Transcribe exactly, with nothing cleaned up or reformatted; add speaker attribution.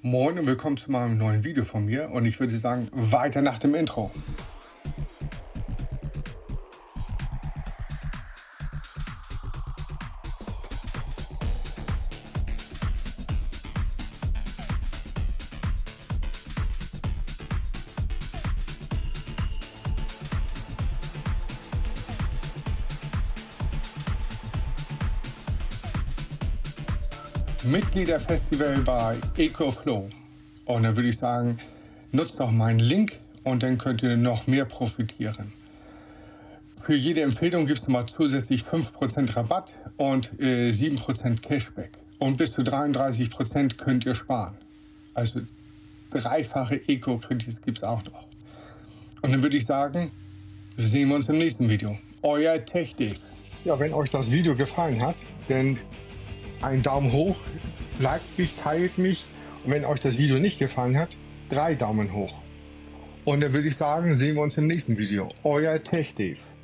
Speaker 1: Moin und willkommen zu meinem neuen Video von mir und ich würde sagen, weiter nach dem Intro. Mitgliederfestival bei EcoFlow. Und dann würde ich sagen, nutzt doch meinen Link und dann könnt ihr noch mehr profitieren. Für jede Empfehlung gibt es nochmal zusätzlich fünf Prozent Rabatt und äh, sieben Prozent Cashback. Und bis zu dreiunddreißig Prozent könnt ihr sparen. Also dreifache Eco-Kredits gibt es auch noch. Und dann würde ich sagen, sehen wir uns im nächsten Video. Euer TechDave. Ja, wenn euch das Video gefallen hat, dann einen Daumen hoch, liked mich, teilt mich und wenn euch das Video nicht gefallen hat, drei Daumen hoch. Und dann würde ich sagen, sehen wir uns im nächsten Video. Euer TechDave.